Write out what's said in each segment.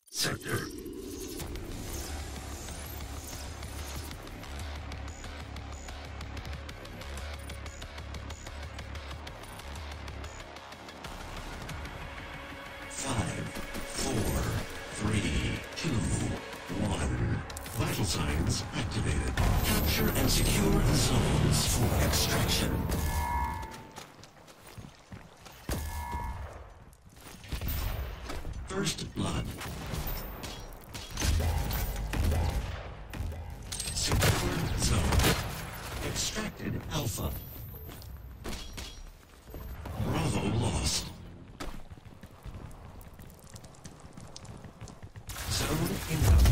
sector. Five, four, three, two, one. Vital signs activated. Capture and secure the zones for extraction. First blood. Secured zone. Extracted Alpha. Bravo lost. Zone incoming.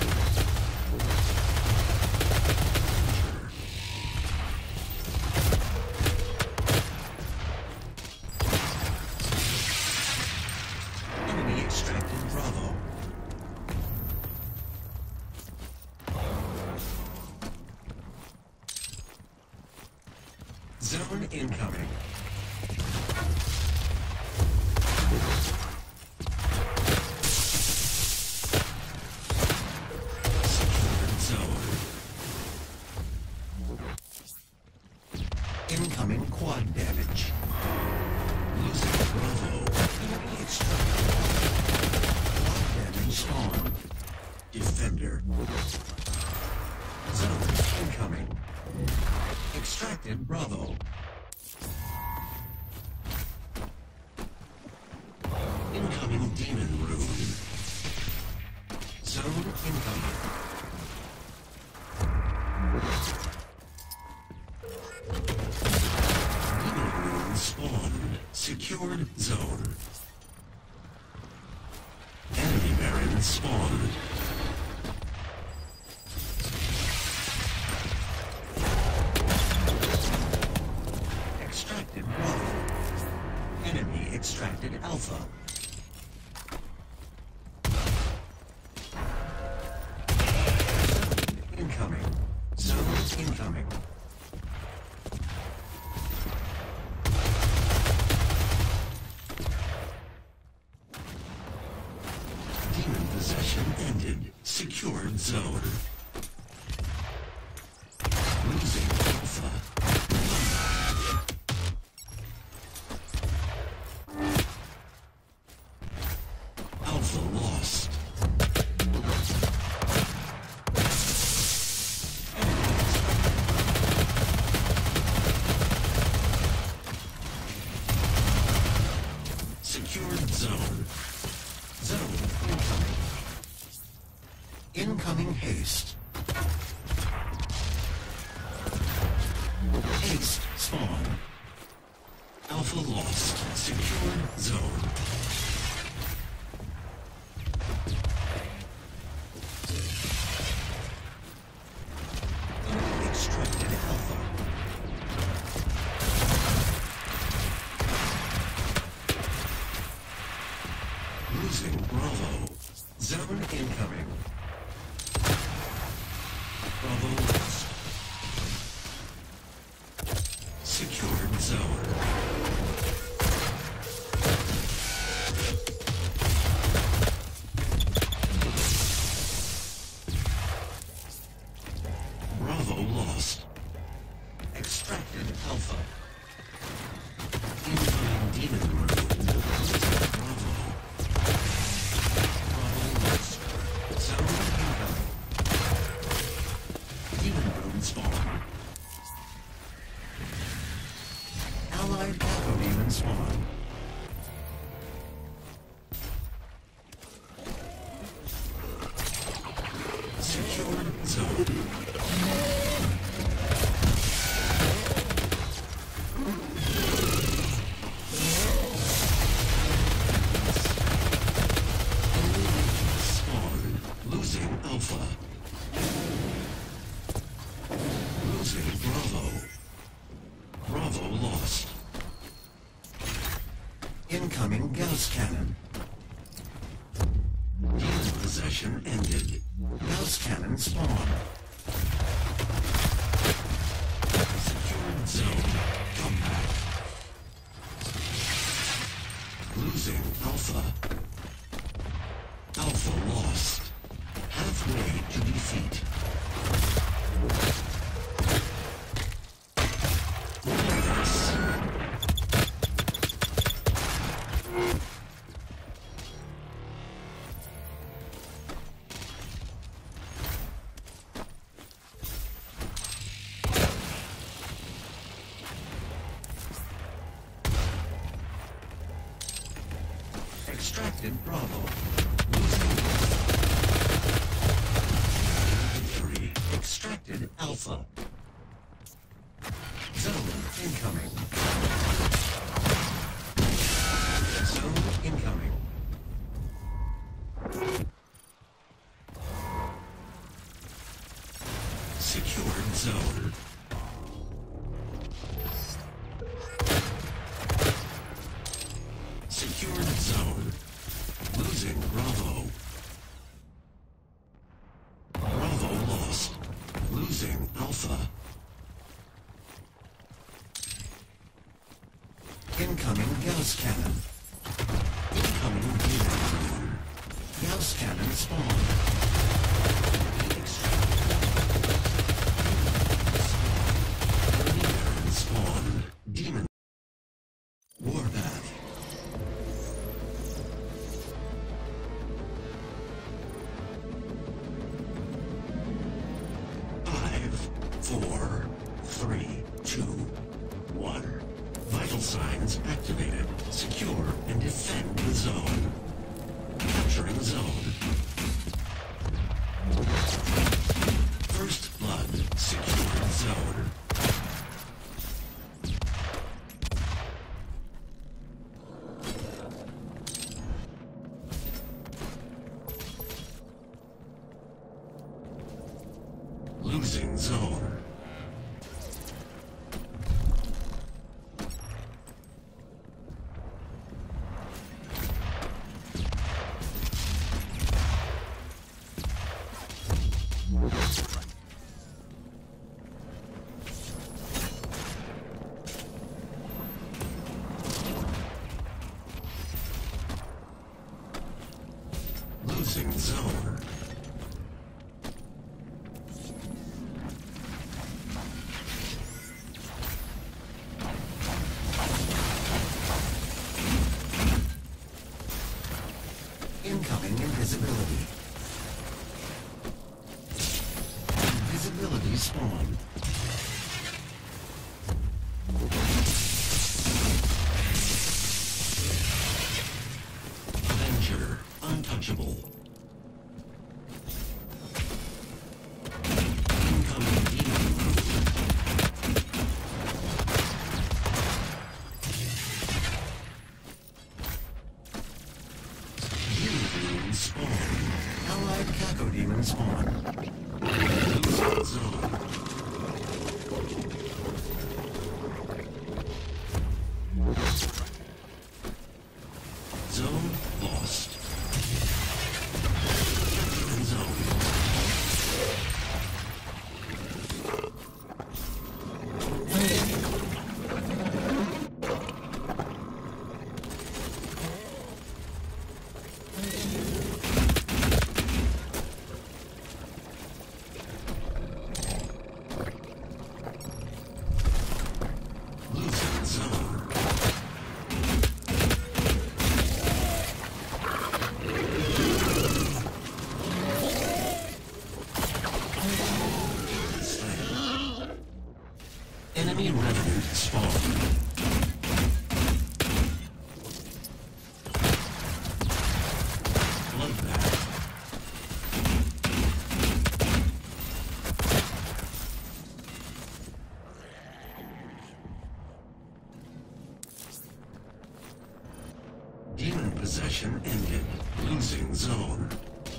Enemy extracted Bravo. Zone incoming. Incoming quad damage. Losing Bravo. Enemy extracted. Quad damage spawn. Defender. Zone incoming. Extracted Bravo. Incoming Demon Rune. Zone incoming. Spawned. Secured zone. Enemy Baron spawned. Extracted Bravo. Enemy extracted Alpha. Zone incoming. Zone incoming. Possession ended. Secured zone. Losing Alpha. Alpha lost. Secured zone. Zone incoming. Incoming haste. Haste spawn. Alpha lost. Secured zone. Extracted Alpha. Losing Bravo. Zone incoming. Bravo lost. Secured zone. Bravo lost. Extracted Alpha. Incoming Demon Rune. Bravo. Bravo lost. Zone incoming. Demon Rune spawn. Allied Alpha Demon spawn. Secured zone. Spawn. Losing Alpha. Losing Bravo. Bravo lost. Incoming Gauss Cannon. Demon possession ended. Gauss Cannon spawned. Secured zone. Come back. Losing Alpha. Alpha Extracted Bravo. Losing victory. Extracted Alpha. Zone incoming. Zone incoming. Secured zone. Secured zone. Losing Bravo. Bravo lost. Losing Alpha. Incoming Gauss Cannon. Incoming Demon Drone. Gauss Cannon spawned. Enemy spawned. Demon Warpath. Five, four, three, two, one. Vital signs activated. Secure and defend the zone. Capturing zone. First blood. Secured zone. Losing zone. Losing zone. Incoming invisibility. Invisibility spawn. Avenger, untouchable. Incoming demon crew. Demon spawn. Allied Cacodemon spawn. Losing zone. Zone lost. Capturing zone. Losing zone. Enemy revenant spawned. Bloodbath. Demon possession ended. Losing zone.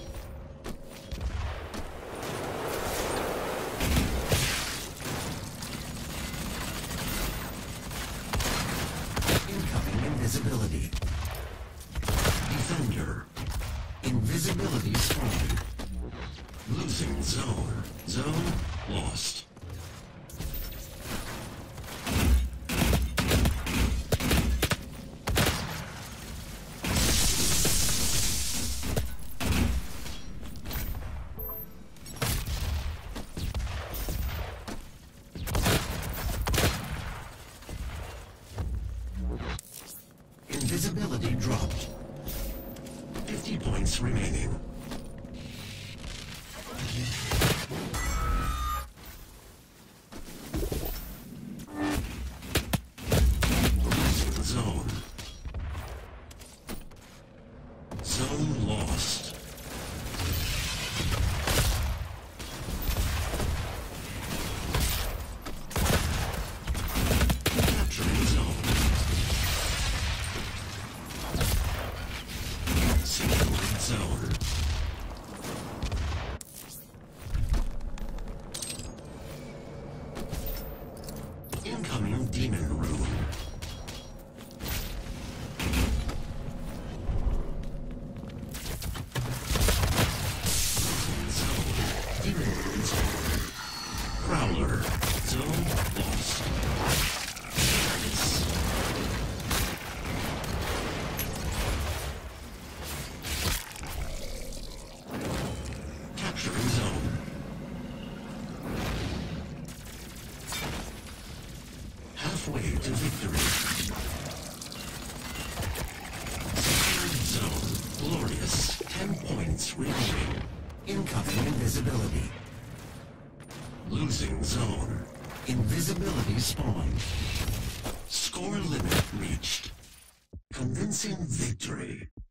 Incoming invisibility. Defender. Invisibility spawned. Losing zone. Zone lost. Invisibility dropped. 50 points remaining. Losing zone. Zone lost. Capturing zone. Secured zone. Incoming demon rune. Prowler. Zone lost. Targets. Capturing zone. Halfway to victory. Secured zone. Glorious. 10 points remaining. Incoming invisibility. Losing zone. Invisibility spawned. Score limit reached. Convincing victory.